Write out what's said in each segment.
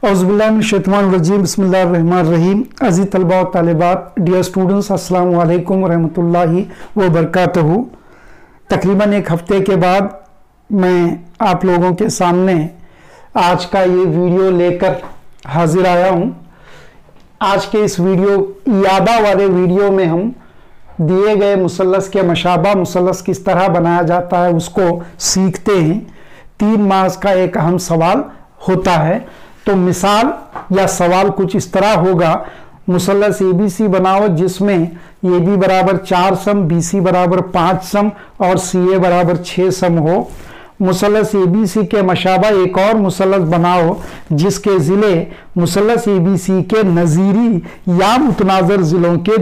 औज़ुबिल्लाहिमिनश्शैतानिर्रजीम बिस्मिल्लाहिर्रहमानिर्रहीम। अज़ीज़ तलबा और तालिबात, डियर स्टूडेंट्स, अस्सलामु अलैकुम वरहमतुल्लाहि वबरकातुहू। तकरीबन एक हफ्ते के बाद मैं आप लोगों के सामने आज का ये वीडियो लेकर हाजिर आया हूँ। आज के इस वीडियो यादा वाले वीडियो में हम दिए गए मुसल्लस के मशाबा मुसल्लस किस तरह बनाया जाता है उसको सीखते हैं। 3 मार्क्स का एक अहम सवाल होता है। तो मिसाल या सवाल कुछ इस तरह होगा, मुसल्लस ABC बनाओ जिसमें AB बराबर 4 सम, BC बराबर 5 सम और CA बराबर 6 सम हो। मुसल्लस ABC के मशाबा एक और मुसल्लस बनाओ जिसके ज़िले मुसल्लस ABC के नज़ीरी या मुतनाज़र ज़िलों के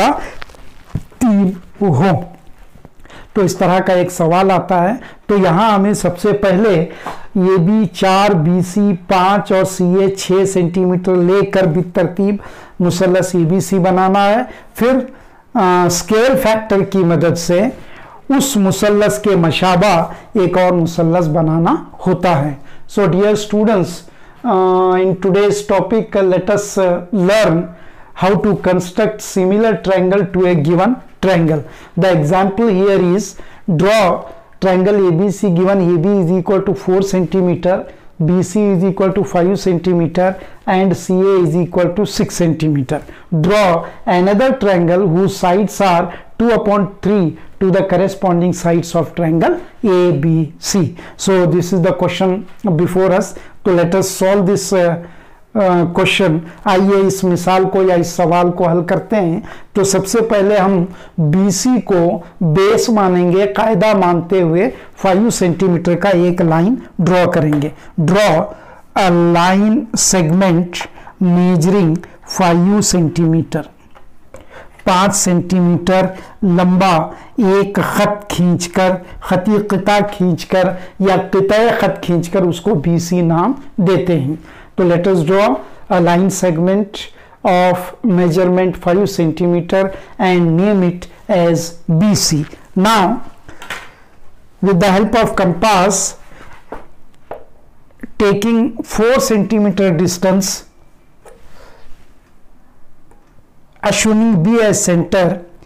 2/3 हो। तो इस तरह का एक सवाल आता है। तो यहाँ हमें सबसे पहले AB 4, BC 5 और CA 6 सेंटीमीटर लेकर बितरतीब मुसल्लस ABC बनाना है। फिर स्केल फैक्टर की मदद से उस मुसल्लस के मशाबा एक और मुसल्लस बनाना होता है। So dear students, in today's topic let us learn how to construct similar triangle to a given triangle. The example here is, draw triangle ABC given AB is equal to 4 centimeter, BC is equal to 5 centimeter and CA is equal to 6 centimeter. Draw another triangle whose sides are 2/3 to the corresponding sides of triangle ABC. So this is the question before us. So let us solve this question. आइए इस मिसाल को या इस सवाल को हल करते हैं। तो सबसे पहले हम BC को बेस मानेंगे, कायदा मानते हुए 5 सेंटीमीटर का एक लाइन ड्रॉ करेंगे। Draw a line segment measuring 5 centimetre, 5 centimetre लंबा एक खत खींचकर, खती क़िता खींचकर या क़िता खत खींचकर उसको BC नाम देते हैं। तो let us draw a line segment of measurement 5 centimeter and name it as BC. Now, with the help of compass, taking 4 centimeter distance, assuming B as center,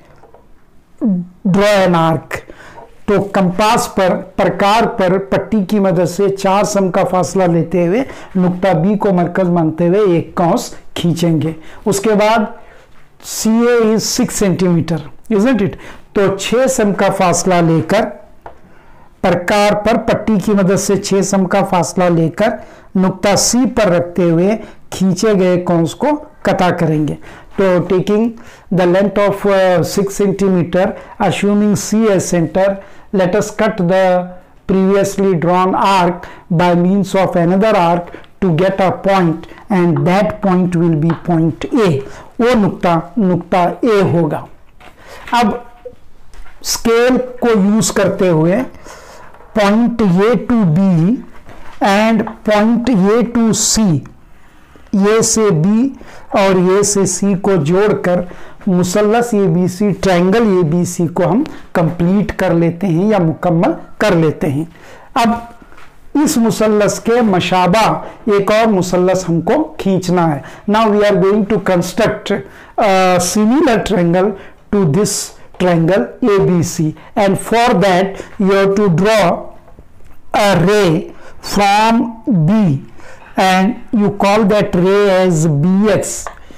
draw an arc. तो compass पर, प्रकार पर पट्टी की मदद से 4 सम का फासला लेते हुए नुक्ता B को मरकज मानते हुए एक कौंस खींचेंगे। उसके बाद CA is 6 centimetre, isn't it? तो 6 सम का फासला लेकर, प्रकार पर पट्टी की मदद से 6 सम का फासला लेकर नुक्ता C पर रखते हुए खींचे गए कौंस को कता करेंगे। तो taking the length of 6 centimetre, assuming C as center, let us cut the previously drawn arc by means of another arc to get a point, and that point will be point A. वो नुक्ता A होगा। अब scale को use करते हुए point A to B and point A to C, A से B और A से C को जोड़कर मुसल्लस ABC, ट्रायंगल ABC को हम कंप्लीट कर लेते हैं या मुकम्मल कर लेते हैं। अब इस मुसल्लस के मशाबा एक और मुसल्लस हमको खींचना है। Now we are going to construct similar triangle to this triangle ABC, and for that you have to draw a ray from B and you call that ray as BX,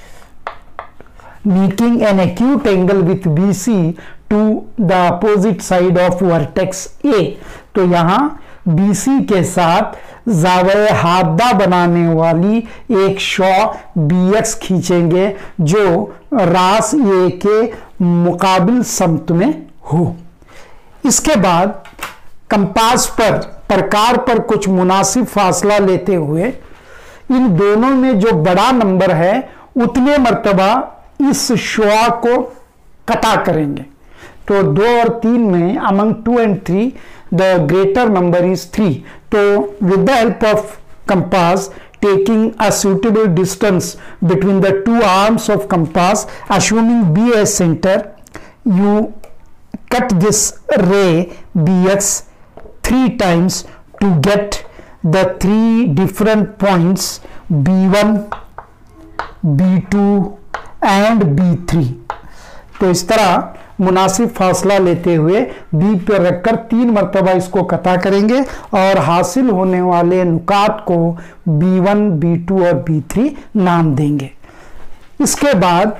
making an acute angle with BC to the opposite side of vertex A. तो यहाँ BC के साथ ज़ाविया हादा बनाने वाली एक Shaw BX खींचेंगे जो रास A के मुकाबिल समत में हो। इसके बाद कंपास पर, प्रकार पर कुछ मुनासिब फासला लेते हुए इन दोनों में जो बड़ा नंबर है उतने मर्तबा इस शुआ को कटा करेंगे। तो 2 और 3 में among 2 and 3 the greater number is 3. तो with the help of compass, taking a suitable distance between the 2 arms of compass, assuming B as center, you cut this ray BX 3 times to get the 3 different points B1, B2 and B3। तो इस तरह मुनासिब फासला लेते हुए B पर रखकर 3 मरतबा इसको कता करेंगे और हासिल होने वाले नुकात को B1, B2 और B3 नाम देंगे। इसके बाद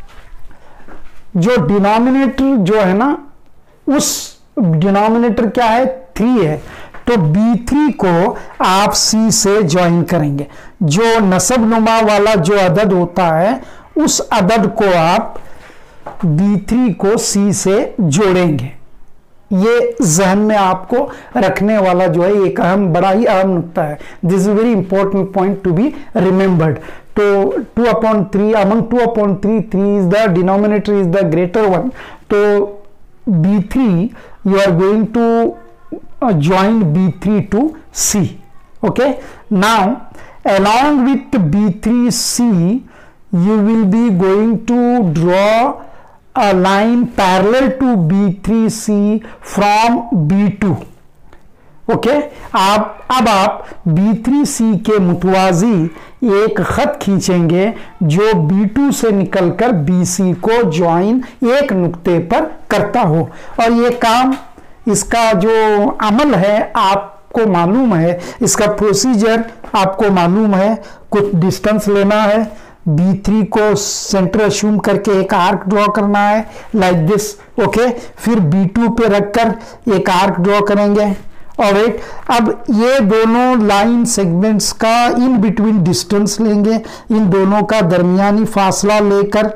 जो डिनोमिनेटर जो है ना, उस डिनोमिनेटर क्या है, 3 है, तो B3 को आप C से ज्वाइन करेंगे। जो नसब नुमा वाला जो अदद होता है उस अदद को आप B3 को C से जोड़ेंगे। ये जहन में आपको रखने वाला जो है एक बड़ा ही अहम नुक्ता है। This is very important point to be remembered. तो 2/3 among 2/3 3 is the denominator is the greater one. तो B3 you are going to join B3 to C. Okay. Now along with B3C you will be going to draw a line parallel to B3C from B2. Okay अब आप B3C के मुतवाजी एक खत खींचेंगे जो B2 से निकलकर BC को ज्वाइन एक नुक्ते पर करता हो। और ये काम, इसका जो अमल है आपको मालूम है, इसका प्रोसीजर आपको मालूम है। कुछ डिस्टेंस लेना है, B3 को सेंटर अश्यूम करके एक आर्क ड्रॉ करना है लाइक दिस। ओके, फिर B2 पे रखकर एक आर्क ड्रॉ करेंगे। ऑलराइट, अब ये दोनों लाइन सेगमेंट्स का इन बिटवीन डिस्टेंस लेंगे, इन दोनों का दरमियानी फासला लेकर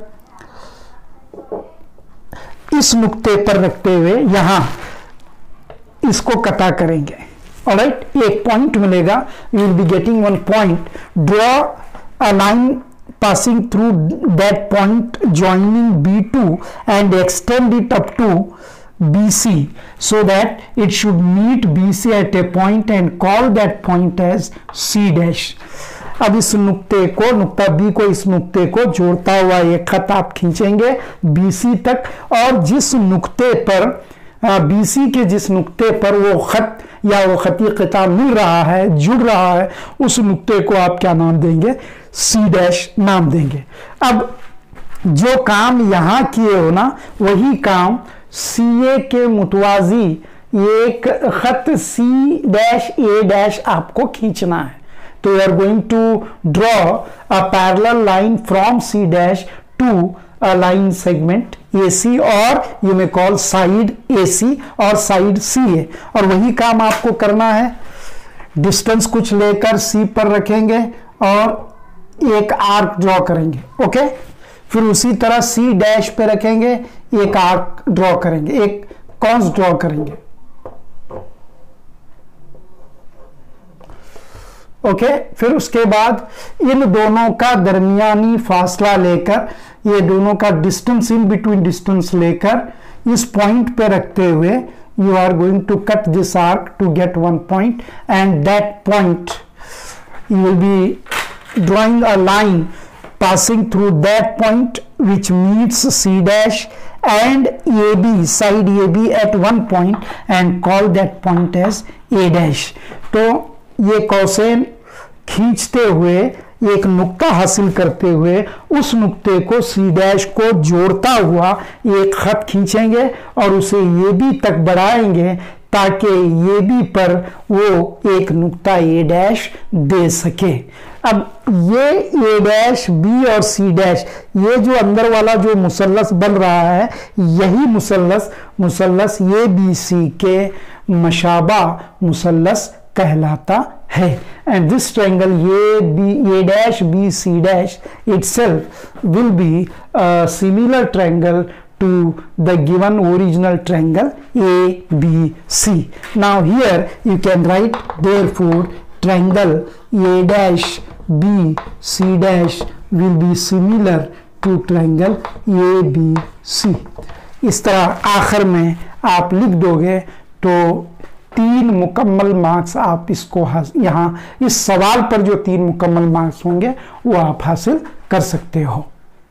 इस नुक्ते पर रखते हुए यहां इसको कता करेंगे। ऑलराइट, एक पॉइंट मिलेगा, you will be getting 1 point. Draw a line passing through that point joining B2 and extend it up to BC so that it should meet BC at a point and call that point as C dash. अब इस नुक्ते को, नुक्ता B को इस नुक्ते को जोड़ता हुआ एक खत आप खींचेंगे BC तक, और जिस नुक्ते पर BC के जिस नुक्ते पर वो खत या वो खती क़िता मिल रहा है, जुड़ रहा है, उस नुक्ते को आप क्या नाम देंगे, C डैश नाम देंगे। अब जो काम यहां किए हो ना, वही काम CA के मुतवाजी एक खत C डैश A डैश आपको खींचना है। तो you are going to draw a parallel line from C dash to a line segment AC, और you may call side AC और साइड CA, और वही काम आपको करना है। डिस्टेंस कुछ लेकर C पर रखेंगे और एक आर्क ड्रॉ करेंगे। ओके, फिर उसी तरह C डैश पे रखेंगे, एक आर्क ड्रॉ करेंगे, एक कॉन्स ड्रॉ करेंगे। ओके, फिर उसके बाद इन दोनों का दरमियानी फासला लेकर, ये दोनों का डिस्टेंस, इन बिटवीन डिस्टेंस लेकर इस पॉइंट पे रखते हुए you are going to cut this arc to get 1 point, and that point you will be drawing a line passing through that point which meets C dash and AB, side AB at 1 point, and call that point as A dash. तो ये कौसेन खींचते हुए एक नुक्ता हासिल करते हुए उस नुक्ते को C डैश को जोड़ता हुआ एक खत खींचेंगे और उसे AB तक बढ़ाएंगे ताकि AB पर वो एक नुक्ता A डैश दे सके। अब ये A डैश B और C डैश, ये जो अंदर वाला जो मुसल्लस बन रहा है, यही मुसल्लस ABC के मशाबा मुसल्लस कहलाता है। And this triangle A dash B C dash itself will be a similar triangle to the given original triangle ABC. Now here you can write, therefore triangle A dash B C dash will be similar to triangle ABC. इस तरह आखिर में आप लिख दोगे तो 3 मुकम्मल marks आप इसको यहाँ इस सवाल पर जो 3 मुकम्मल मार्क्स होंगे वो आप हासिल कर सकते हो।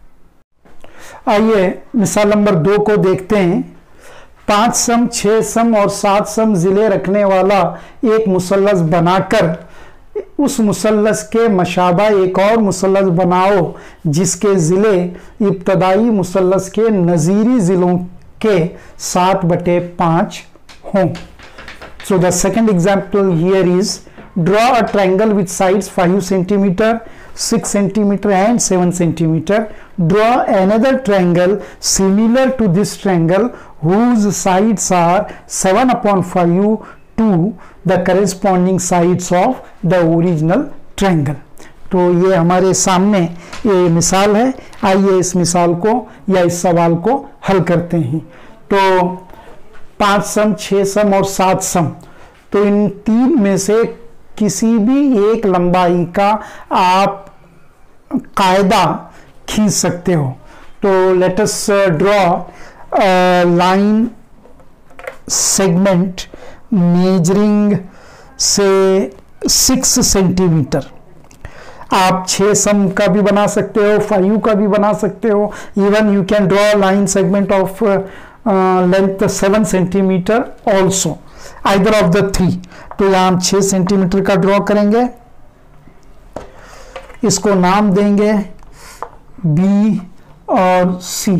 आइए मिसाल नंबर 2 को देखते हैं। 5 सम, 6 सम और 7 सम जिले रखने वाला एक मुसल्लस बनाकर उस मुसल्लस के मशाबा एक और मुसल्लस बनाओ जिसके ज़िले इब्तदाई मुसल्लस के नज़ीरी ज़िलों के 7/5 हों। So the second example here is draw a triangle with sides 5 centimeter, 6 centimeter and 7 centimeter. Draw another triangle similar to this triangle whose sides are 7/5 to the corresponding sides of the original triangle. तो ये हमारे सामने ये मिसाल है। आइए इस मिसाल को या इस सवाल को हल करते हैं। तो 5 सम, 6 सम और 7 सम, तो इन तीन में से किसी भी एक लंबाई का आप कायदा खींच सकते हो। तो let us draw line segment measuring से 6 सेंटीमीटर। आप 6 सम का भी बना सकते हो, 5 का भी बना सकते हो। Even you can draw line segment of length 7 centimetre also, either of the 3। तो यहाँ हम 6 सेंटीमीटर का ड्रॉ करेंगे, इसको नाम देंगे बी और सी,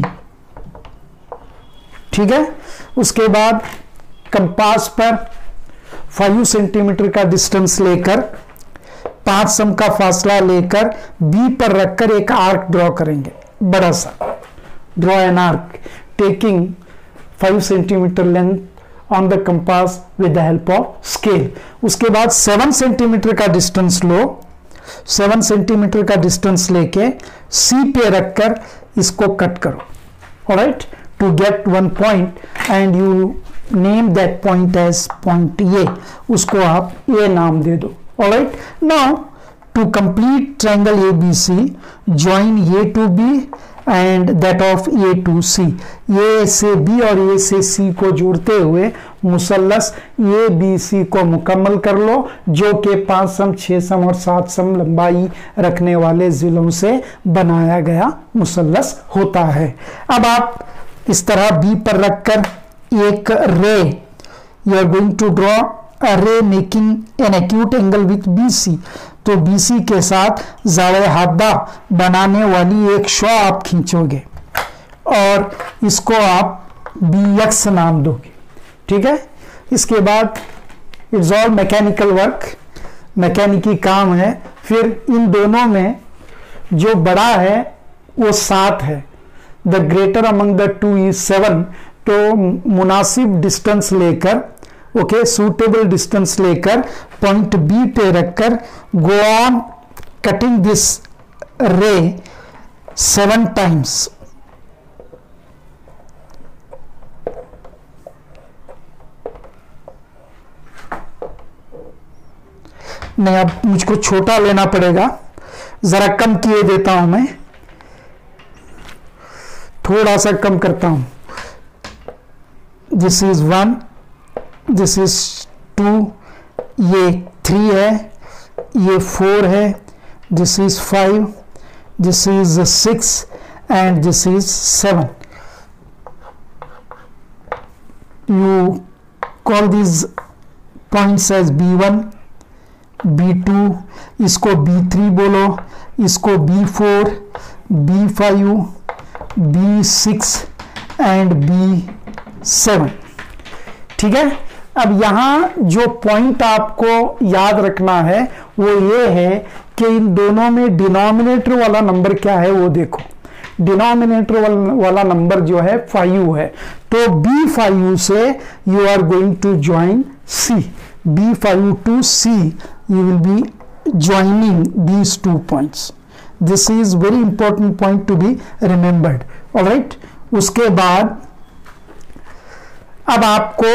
ठीक है। उसके बाद कंपास पर 5 सेंटीमीटर का डिस्टेंस लेकर 5 सम का फासला लेकर बी पर रखकर एक आर्क ड्रॉ करेंगे, बड़ा सा। Draw an arc taking 5 centimetre length on the compass with the help of scale. उसके बाद 7 सेंटीमीटर का डिस्टेंस लो, 7 सेंटीमीटर का डिस्टेंस लेके सी पे रखकर इसको कट करो, alright, to get one point and you name that point as point A. उसको आप ए नाम दे दो, alright. Now to complete triangle ABC, join A to B and that of A to C। A से B और A से C को जोड़ते हुए मुसल्लस ABC को मुकम्मल कर लो, जो कि 5 सम, 6 सम और 7 सम लंबाई रखने वाले जिलों से बनाया गया मुसल्लस होता है। अब आप इस तरह B पर रखकर एक ray, you are going to draw a ray making an acute angle with BC। तो BC के साथ ज़ावे हादा बनाने वाली एक शॉ आप खींचोगे और इसको आप BX नाम दोगे, ठीक है। इसके बाद इट्स ऑल मैकेनिकल वर्क, मैकेनिकी काम है। फिर इन दोनों में जो बड़ा है वो 7 है, the greater among the two is 7। तो मुनासिब डिस्टेंस लेकर, ओके, सूटेबल डिस्टेंस लेकर पॉइंट बी पे रखकर गो ऑन कटिंग दिस रे 7 टाइम्स। नहीं, अब मुझको छोटा लेना पड़ेगा, जरा कम किए देता हूं मैं, थोड़ा सा कम करता हूं। दिस इज 1, दिस इज 2, ये 3 है, ये 4 है, this is 5, this is 6 and this is 7। You call this points as B1, B2, इसको B3 बोलो, इसको B4, B5, B6 and B7, ठीक है। अब यहाँ जो पॉइंट आपको याद रखना है वो ये है कि इन दोनों में डिनोमिनेटर वाला नंबर क्या है वो देखो। डिनोमिनेटर वाला नंबर जो है 5 है, तो B5 से you are going to join C, B5 to C you will be joining these 2 points. This is very important point to be remembered, all right। उसके बाद अब आपको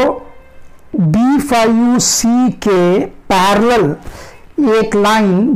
B5C के पैरेलल एक लाइन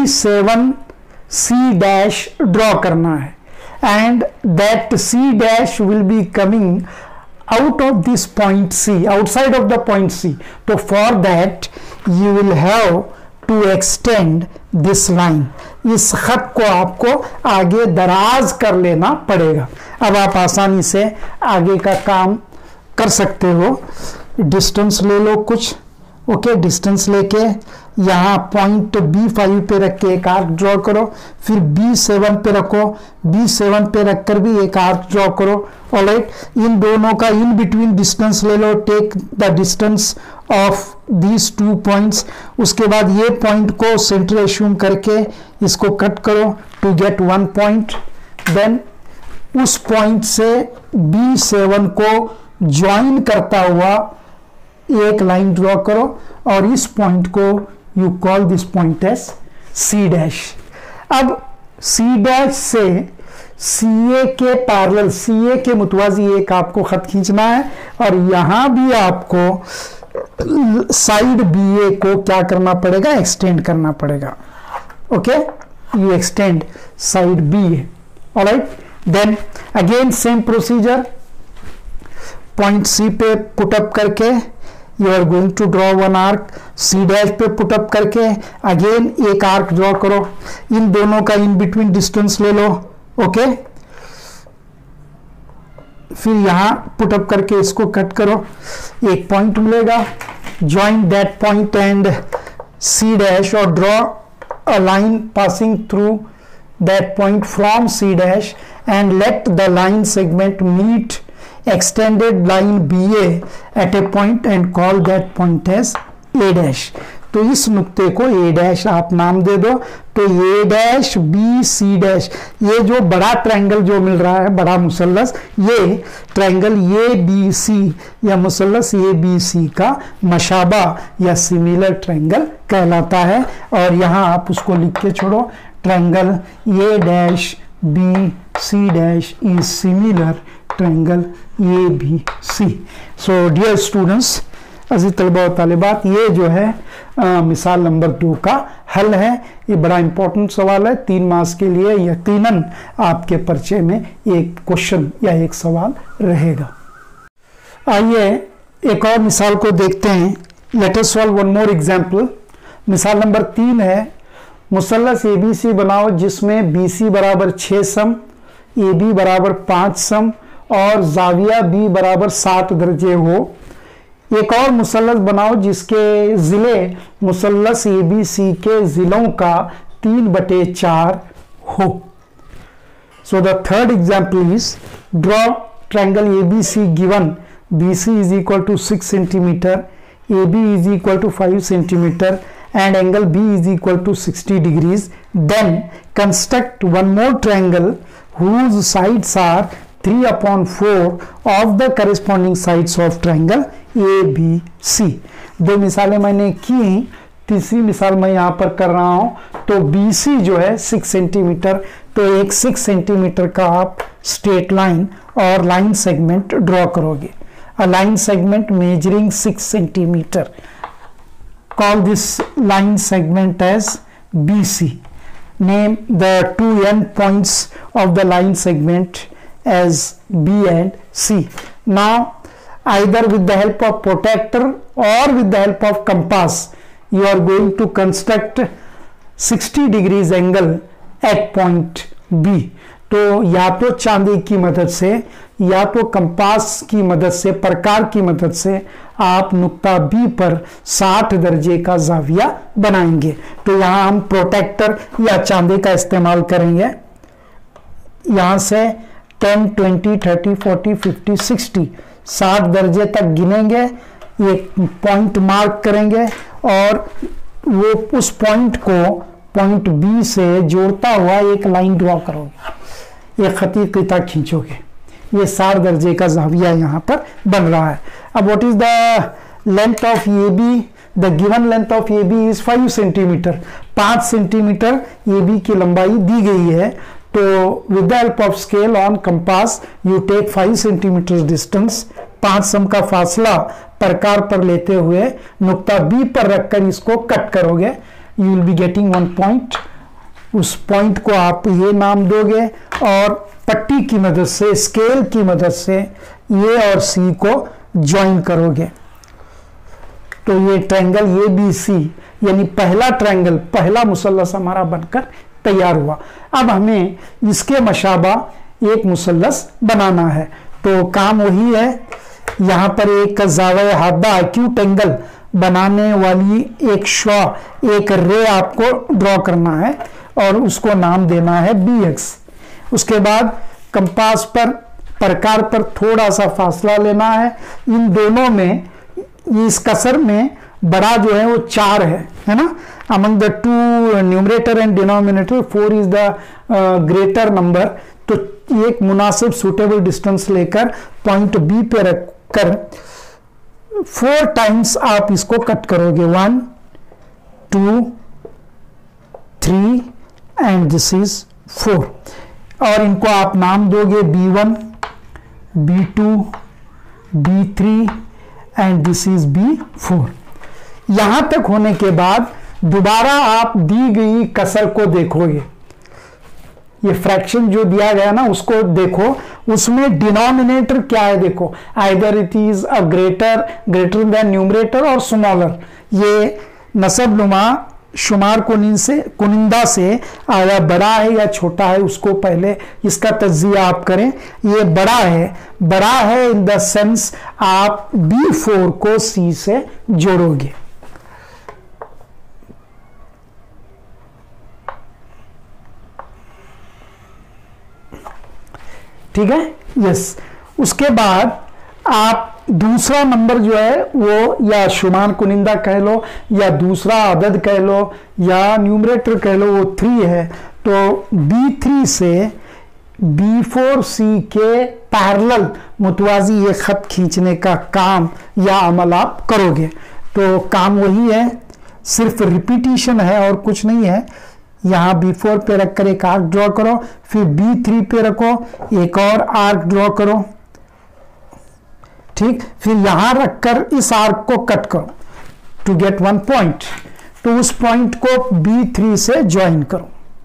B7C डैश ड्रॉ करना है, and that C dash will be coming out of this point C, outside of the point C. So for that you will have to extend this line. इस खत को आपको आगे दराज कर लेना पड़ेगा। अब आप आसानी से आगे का काम कर सकते हो। डिस्टेंस ले लो कुछ, ओके, डिस्टेंस लेके यहाँ पॉइंट B5 पे रख के एक आर्क ड्रॉ करो, फिर B7 पे रखो, B7 पे रखकर भी एक आर्क ड्रॉ करो। ऑलराइट, इन दोनों का इन बिटवीन डिस्टेंस ले लो, take the distance of these 2 points. उसके बाद ये पॉइंट को सेंटर एज्यूम करके इसको कट करो टू गेट 1 पॉइंट। देन उस पॉइंट से B7 को ज्वाइन करता हुआ एक लाइन ड्रॉ करो और इस पॉइंट को you call this point as C'। अब C' से CA के पैरेलल, CA के मुतवाजी एक आपको खत खींचना है और यहां भी आपको साइड BA को क्या करना पड़ेगा, एक्सटेंड करना पड़ेगा। Okay, you extend side BA। Alright, then again same procedure, point C पे पुट अप करके you are going to draw 1 arc, C' पे पुट अप करके अगेन एक आर्क ड्रॉ करो, इन दोनों का इन बिटवीन डिस्टेंस ले लो। ओके, फिर यहां पुट अप करके इसको कट करो, एक पॉइंट मिलेगा, join that point and C' और draw a line passing through that point from C' and let the line segment meet extended line BA at a point and call that point as A'। तो इस नुक्ते को A' आप नाम दे दो। तो A' B C', ये जो बड़ा ट्रायंगल जो मिल रहा है, बड़ा मुसल्लस, ये ट्रायंगल ABC या मुसल्लस ABC का मशाबा या सिमिलर ट्रायंगल कहलाता है। और यहाँ आप उसको लिख के छोड़ो, triangle A', B, C' is similar triangle ABC। So dear students, अज़ीज़ तलबा और तालिबात, ये जो है मिसाल नंबर 2 का हल है। ये बड़ा इंपॉर्टेंट सवाल है, 3 मार्क्स के लिए यकीनन आपके पर्चे में एक क्वेश्चन या एक सवाल रहेगा। आइए एक और मिसाल को देखते हैं। Let us solve one more example. मिसाल नंबर 3 है, मुसल्लस ABC बनाओ जिसमें BC बराबर 6 सम, AB बराबर 5 सम और जाविया B बराबर 7 दर्जे हो। एक और मुसल्लस बनाओ जिसके जिले मुसल्लस ABC के जिलों का 3/4 हो। So the third example is draw triangle ABC given BC is equal to 6 centimeter, AB is equal to 5 centimeter and angle B is equal to 60 degrees. Then construct one more triangle whose sides are 3/4 of the corresponding sides of triangle ABC। 2 मिसालें मैंने की, तीसरी मिसाल मैं यहाँ पर कर रहा हूँ। तो BC जो है 6 सेंटीमीटर, तो एक 6 सेंटीमीटर का आप स्ट्रेट लाइन और लाइन सेगमेंट ड्रॉ करोगे। A line segment measuring 6 centimetre, call this line segment as BC. Name the 2 end points of the line segment as B and C. Now either with the help of protractor or with the help of compass you are going to construct 60 degrees angle at point B. तो या तो चांदी की मदद से या तो compass की मदद से, प्रकार की मदद से आप नुक्ता B पर 60 दर्जे का जाविया बनाएंगे। तो यहाँ हम प्रोटेक्टर या चांदी का इस्तेमाल करेंगे। यहाँ से 10, 20, 30, 40, 50, 60 60 दर्जे तक गिनेंगे, एक पॉइंट मार्क करेंगे और वो उस पॉइंट को पॉइंट B से जोड़ता हुआ एक लाइन ड्रॉ करोगे, एक खती क़िता खींचोगे। ये 60 दर्जे का जाविया यहाँ पर बन रहा है। अब what is the length of AB? The given length of AB is 5 centimetre. 5 centimetre AB की लंबाई दी गई है। तो with the help of scale on compass you take 5 centimetre distance, 5 सम का फासला प्रकार पर लेते हुए नुक्ता B पर रखकर इसको कट करोगे। You will be getting 1 point. उस पॉइंट को आप ये नाम दोगे और पट्टी की मदद से, स्केल की मदद से ए और सी को ज्वाइन करोगे। तो ये ट्रायंगल ABC यानी पहला ट्रायंगल, पहला मुसल्लस हमारा बनकर तैयार हुआ। अब हमें इसके मशाबा एक मुसल्लस बनाना है। तो काम वही है, यहाँ पर एक ज़ाविया हादा एक्यूट एंगल बनाने वाली एक रे आपको ड्रॉ करना है और उसको नाम देना है bx। उसके बाद कंपास पर प्रकार पर थोड़ा सा फासला लेना है। इन दोनों में, इस कसर में बड़ा जो है वो 4 है ना। Among the two numerator and denominator 4 is the greater number. तो एक मुनासिब सूटेबल डिस्टेंस लेकर पॉइंट बी पे रखकर 4 टाइम्स आप इसको कट करोगे, 1 2 3 एंड दिस इज 4। और इनको आप नाम दोगे B1 B2 B3 and this is B4। यहां तक होने के बाद दोबारा आप दी गई कसर को देखोगे, ये फ्रैक्शन जो दिया गया ना उसको देखो, उसमें डिनोमिनेटर क्या है देखो, either it is a greater than numerator और स्मॉलर। ये नसबनुमा शुमार कुनिंदा से आया बड़ा है या छोटा है, उसको पहले इसका तज्जिया आप करें। ये बड़ा है इन द सेंस आप B4 को C से जोड़ोगे। ठीक है, यस। उसके बाद आप दूसरा नंबर जो है वो या शुमार कुनिंदा कह लो या दूसरा अदद कह लो या न्यूमरेटर कह लो, वो 3 है। तो B3 से B4C के पैरेलल मुतवाजी ये खत खींचने का काम या अमल आप करोगे। तो काम वही है, सिर्फ रिपीटिशन है और कुछ नहीं है। यहाँ B4 पे रखकर एक आर्क ड्रॉ करो, फिर B3 पे रखो, एक और आर्क ड्रॉ करो, ठीक। फिर यहां रखकर इस आर्क को कट करो टू गेट 1 पॉइंट। तो उस पॉइंट को B3 से ज्वाइन करो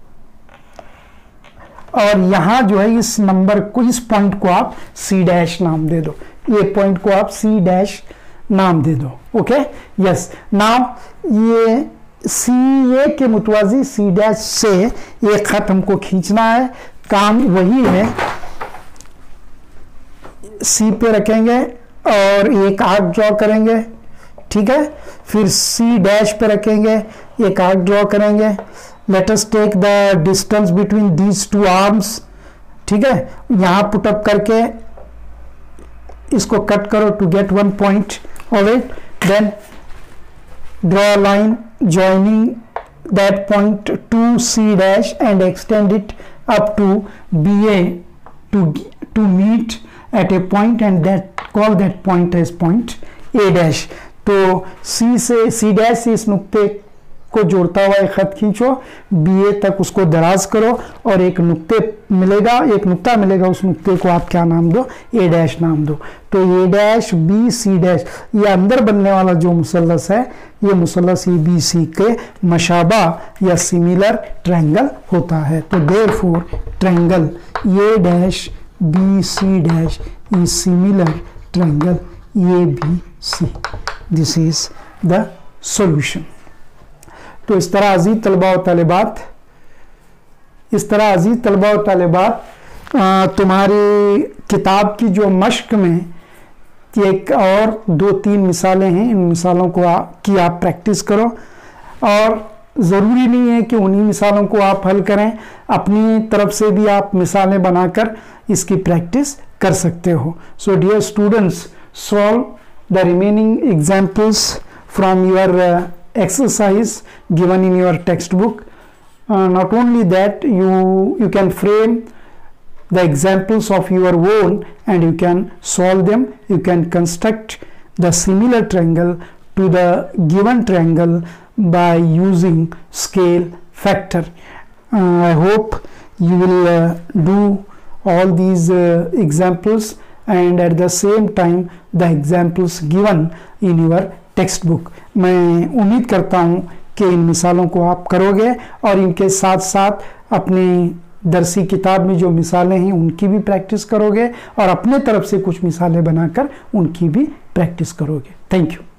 और यहां जो है इस नंबर को, इस पॉइंट को आप C' नाम दे दो, ये पॉइंट को आप C' नाम दे दो। Okay, yes. नाउ ये CA के मुतवाजी C' से एक खत हमको खींचना है। काम वही है, C पे रखेंगे और एक आर्क ड्रॉ करेंगे, ठीक है। फिर C' पे रखेंगे, एक आर्क ड्रॉ करेंगे। Let us take the distance between these 2 arms, ठीक है। यहां पुटअप करके इसको कट करो to get 1 point. Alright, then draw a line joining that point to C' and extend it up to BA to meet at a point and that call that point as point A'। तो C से इस नुक्ते को जोड़ता हुआ एक खत खींचो, BA तक उसको दराज करो और एक नुक्ता मिलेगा, उस नुक्ते को आप क्या नाम दो, A' नाम दो। तो A' B C', ये अंदर बनने वाला जो मुसल्लस है, ये मुसल्लस ABC के मशाबा या सिमिलर ट्रायंगल होता है। तो therefore triangle A' B C' is similar triangle ABC। This is the solution. तो इस तरह अजीज तलबा व तालिबात तुम्हारी किताब की जो मश्क में एक और 2-3 मिसालें हैं, इन मिसालों को की आप प्रैक्टिस करो। और ज़रूरी नहीं है कि उन्हीं मिसालों को आप हल करें, अपनी तरफ से भी आप मिसालें बनाकर इसकी प्रैक्टिस कर सकते हो। So dear students, solve the remaining examples from your exercise given in your textbook. Not only that, you can frame the examples of your own and you can solve them. You can construct the similar triangle to the given triangle by using scale factor. I hope you will do all these examples and at the same time the examples given in your text book. मैं उम्मीद करता हूँ कि इन मिसालों को आप करोगे और इनके साथ साथ अपनी दरसी किताब में जो मिसालें हैं उनकी भी प्रैक्टिस करोगे और अपने तरफ से कुछ मिसालें बनाकर उनकी भी प्रैक्टिस करोगे। Thank you.